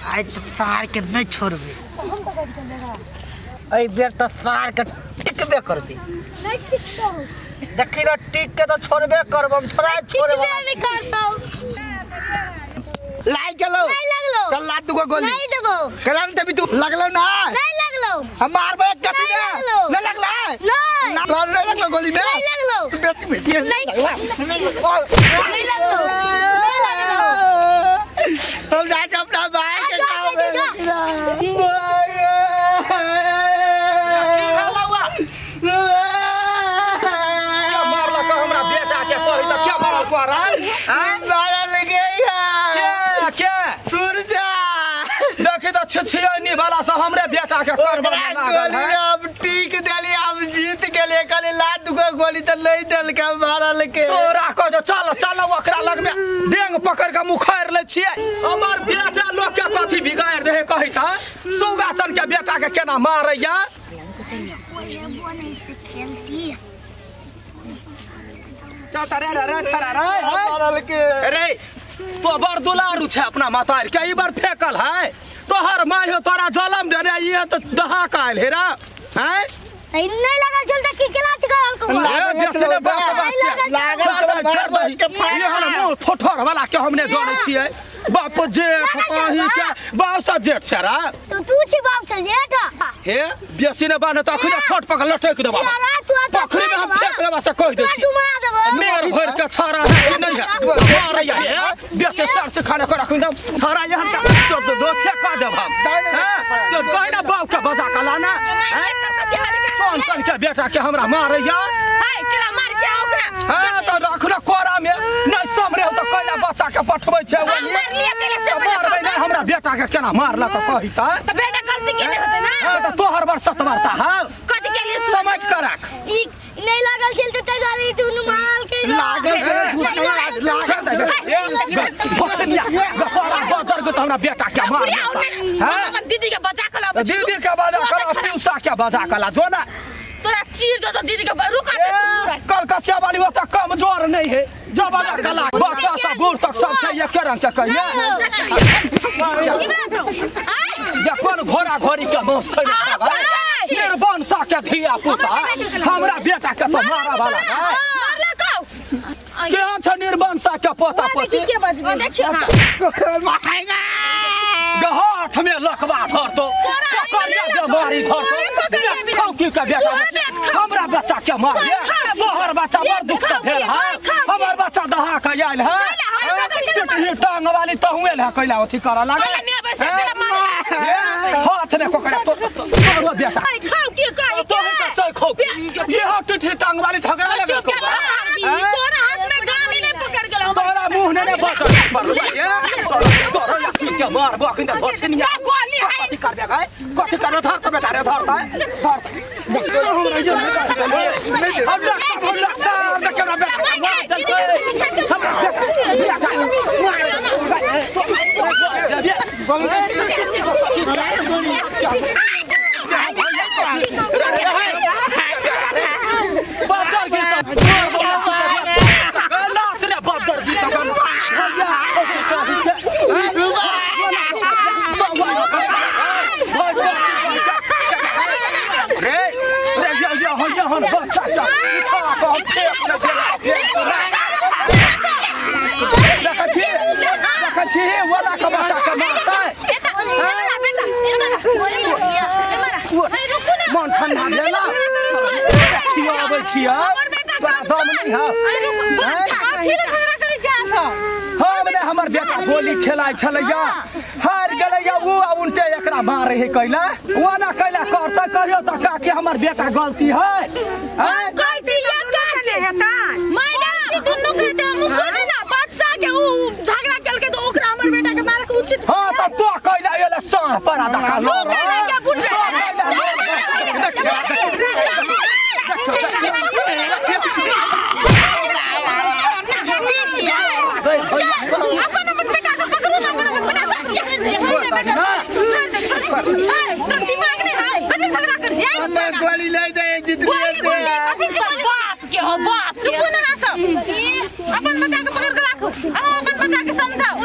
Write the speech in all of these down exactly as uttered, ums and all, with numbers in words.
आज तो तार के नहीं छोड़बे आई बेर तो तार के टिकबे कर दे नहीं टिकता हूं देखी ना टिक के तो छोड़बे करब हम थोड़ा छोड़बे नहीं करता हूं लाई गेलो नहीं लगलो चल ला तू को गोली नहीं देबो केलान देबी तू लगलो ना नहीं लगलो हम मारबे एक गति में नहीं लगला नहीं कौन नहीं लगलो गोली में नहीं लगलो बेटी बेटी नहीं नहीं लगलो नहीं लगलो हम जाए अपना भाई के गांव में क्या मारला का हमरा बेटा के कही त क्या मारल को रहा हम मारल गया क्या क्या सूरजा देखि त छिछियनी वाला सब हमरे बेटा के करब लागल है अब टीक देली हम जीत गेले कले लात दुगो गोली त नहीं देल के मारल के तोरा को जो चल चल ओकरा लग में डेंग पकड़ के मुखार ले छिए हमर बेटा लोग के कथि बिगाड़ दे कही त सुगासन के बेटा के केना मारैया चल रे रे रे छरा रे मारल के रे तो बड़ दुलारू छे अपना मातार के ई बार फेकल है तोहर माय हो तोरा जलम दे रे ये तो दहा काल हे रा हैं नहीं लगा चलता की केला टिकल को ए बेसले बात बात लागल के ये हम मुंह ठोठर वाला के हमने जाने छिए बाप जेठ कहीं के बाप सा जेठ छरा तो तू छी बाप से जेठ हे बेसी ने बाने त अखने ठोठ पकड़ लटक देबा पोखरी में हम फेंक देबा से कह दे छी मेर भर के छारा है कि नहीं है मार या है बेसी सर से खाने को रखूं छारा यहां का चोद दो छे का देब हम हैं तो कहना बाप का बजा का लाना सोन सोन के बेटा के हमरा मारैया हाय केला मार छै ओकरा हां तो रखना कोरा में नहीं समरे हो तो कहला बच्चा के पठबै छै मार लिया केला से मारबै नहीं हमरा बेटा के केना मारला त कही त तो बेटा गलती केले होते ना हां तो तोहर बर सतवारता हां कथि के लिए समझ कर रख ई नहीं लागल चलते ते गाड़ी तू माल के लागल भखनिया गपरा बजर के हमरा बेटा के मार हां दीदी के बचा के ला दीदी के बजा कला पिउसा के बजा कला जो ना तोरा चीर दो तो दीदी के रुका दे कलकतिया वाली वो तो कमजोर नहीं है जो बजा कला बच्चा सब बूढ़ तक सब छै एक रंग के कहिए या कोन घोड़ा घोड़ी के दोस्त है निर्बन सा के धिया पुता हमरा बेटा के तो मारा वाला है मारला को केहन छ निर्बन सा के पोता पोती के बजबे देखियो हां हाथ में लकवा धर तो ककरिया बीमारी धर तो ठौकी के बेटा हमरा बच्चा के मार दे तोहर बच्चा बड़ दुख से भेल है हमर बच्चा दहा के आइल है टिटही टांग वाली तहुएल है कैला अथी करा लागल हाथ ने कोकरा तो तोहर बेटा खाओ के करी तो है सही खो ये हाथ टिटही टांग वाली झगड़ा लगा को तोरा हाथ में गाली ने पकड़ गेल तोरा मुंह ने ने बचा पर ये तोरा लखी के मार बकिन त धछनिया गोली है कथि कर दे गए कथि कर धर के बेटा रे धरता है धरता हम लोग सब देख के बेटा मार चलते हम बाजार की गलत रे बाजार की तो रे रे या या हो या हो बच्चा उठा को फेंक न दे देखा छी वाला का बच्चा का मारता है मन ठंडा भेला कियो आबै छिया तोरा दम नहीं है हम ने हमर बेटा गोली खेलाय छलैया हार गेलैया वो उल्टे एकरा मारे है कैला वो ना कैला करता कहियो त का के हमर बेटा गलती है हैं कह दिया कहले हेता मैंने दुनु कहते हम सुने ना बच्चा के उ झगड़ा केल के तो ओकरा हमर बेटा के मारे के उचित हां त तो कैला एले साढ़ परा दखा लो क्या बुझ गोली ले दे जित दे बाप के हो बाप चुप ना सब अपन बच्चा के पकड़ के राखो अपन बच्चा के समझाओ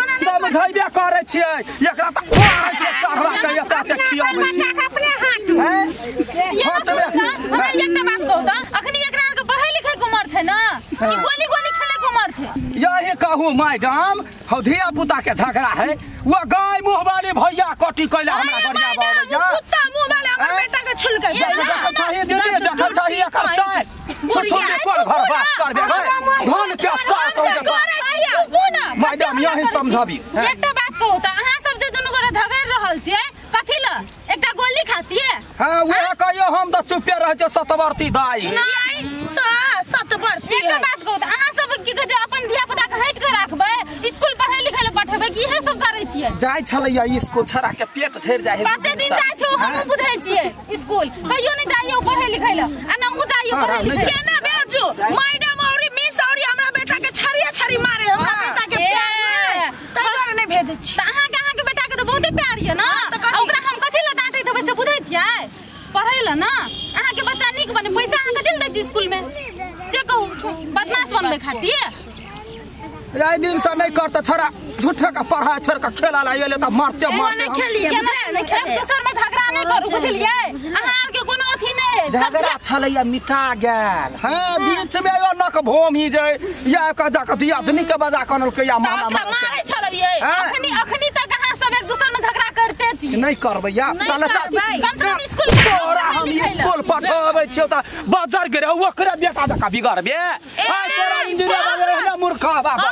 बुझाइबे करे छियै एकरा त मारै छै चढ़वा के एता ते खियाबै छी अपने हाथ हैं ये हमरा एकटा बात कहू त अखनी एकरा के पढ़ाई लिखाई के उम्र छै ना कि गोली गोली खेले के उम्र छै यही कहूँ मैडम हौ धिया पुता के झगड़ा है वो गाय मुंह वाले भैया कटी कैला हमरा गरिया बाबैया कुत्ता मुंह वाले हमर बेटा के छुलकै देखा चाहिए दीदी देखा चाहिए एकर चाय छोट छोट पर घर बास करबे गए धन के सास हो के मैडम यही समझाबी एकटा बात कहू त अहाँ सब जे दुनू गोरा झगड़ रहल छियै कथि ल एकटा गोली खातिए हां वह कहियो हम त चुपे रह छै सतवर्ती दाई नहीं त सतवर्ती एकटा बात कहू त अहाँ सब की कहै छै अपन धिया पुता के हट के राखबै स्कूल पढ़ै लिखै ले पठेबै की इहे सब करै छियै जाय छलैया स्कूल छरा के पेट झड़ जाय है कते दिन जाय छै हम बुझै छियै स्कूल कहियो नहि जाइयो पढ़ै लिखै ले आ न उ जाइयो पढ़ै लिखै केना बेजू मैडम औरी मिस औरी हमरा बेटा के छरिया छरी मारे हमरा बेटा के प्यार तकर नहि भेजै छी त अहाँ के अहाँ के बेटा के त बहुते प्यार य ना ओकरा हम कथि ल डांटै देबै से बुझै छियै पढ़ै ल ना अहाँ के बच्चा नीक बने पैसा अहाँ कथि ल दै छी स्कूल में से कहू बदमाश बनबै खातिर राय दिन से नहीं करता छोरा झूठे का पढ़ा छोड़ का खेला ला ये त मारते मारते नहीं खेलिए नहीं खेल दूसर में झगड़ा नहीं करू बुझलिए अहाँ आर के कोनो अथी नहीं झगड़ा छलैया मिटा गेल हां बीच में यो नक भूमि जे या का जा के दिया आदमी के बजा कनल के या मामा मारे छलैए अखनी अखनी तक अहाँ सब एक दूसर में झगड़ा करते छी नहीं करबै या चल चल कम से कम स्कूल तोरा हम स्कूल पठाबै छियौ त बाजार गे ओकरा बेटा जका बिगड़बे हां तोरा इंदिरा वगैरह ना मूर्खा बाबा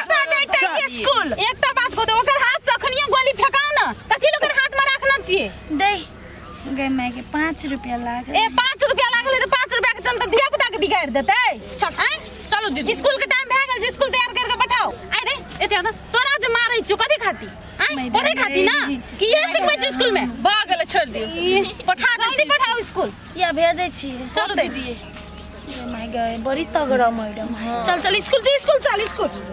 स्कूल एकटा बात कहू त ओकर हाथ से अखनियो गोली फेकाउ न कथि लोकर हाथ में राखना चाहिए दे गे माय के पाँच रुपया लाग ए पाँच रुपया लागले त पाँच रुपया के चलते धिया पुता के बिगाड़ देतै चल आइ चलो दीदी स्कूल के टाइम भए गेल स्कूल तैयार करके बैठाओ आइ रे एते आ तोरा जे मारै छियो कथि खाती आइ पढ़े खाती ना कि ये सिखबै छी स्कूल में भ गेल छोड़ दियो पठा जल्दी पठाओ स्कूल या भेजै छी चलो दीदी माय गे बड़ी तगड़ा मैडम चल चल स्कूल स्कूल चल स्कूल